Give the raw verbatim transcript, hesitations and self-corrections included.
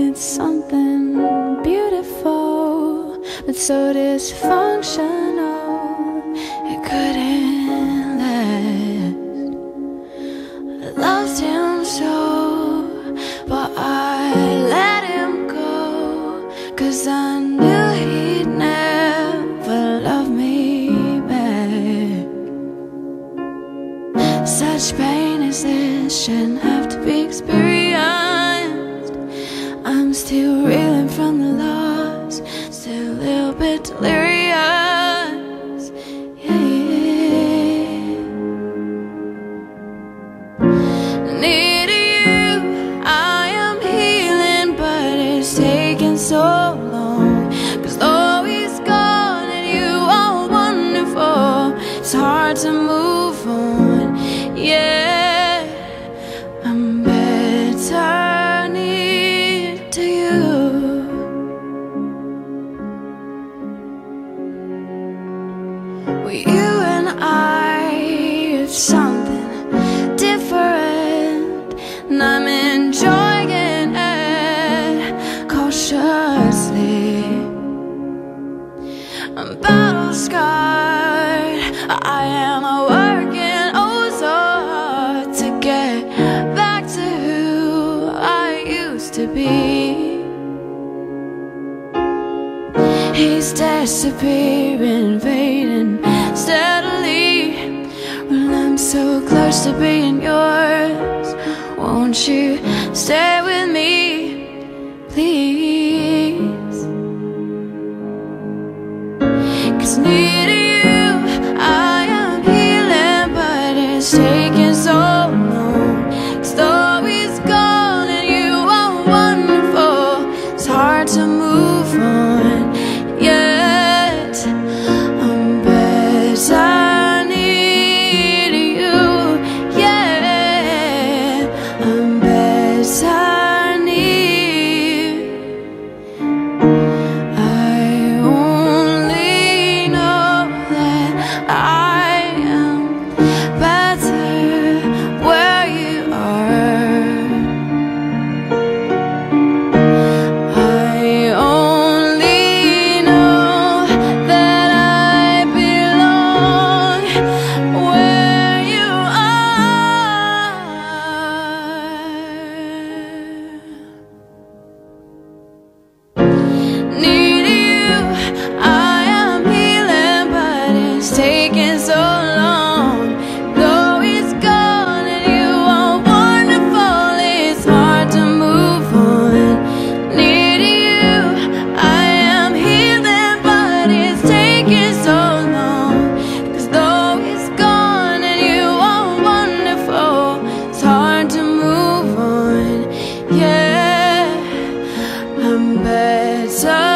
wanted something beautiful, but so dysfunctional it couldn't last. I loved him so, but I let him go, 'cause I knew he'd never love me back. Such pain as this shouldn't have to be experienced. I'm still reeling from the loss, still a little bit delirious. Yeah. Near you, I am healing, but it's taking so long. 'Cause though he's gone and you are wonderful, it's hard to move on. Yeah, I'm better near to you. Well, you and I have something different, and I'm enjoying it cautiously. I'm battle scarred, I am a working oh so hard to get back to who I used to be. He's disappearing, fading steadily. Well, I'm so close to being yours. Won't you stay with me, please? 'Cause near to you, I am healing, but it's taking so long. 'Cause though he's gone and you are wonderful, it's hard to move on. Yet I'm better near to you. Yeah, I'm better near. I only know that I am better where you are. I only know that I belong where you are. Near to you, I am healing, but it's taking so long. Though he's gone and you are wonderful, it's hard to move on. Near to you, I am healing, but it's taking so long. 'Cause though he's gone and you are wonderful, it's hard to move on. Yeah, I'm better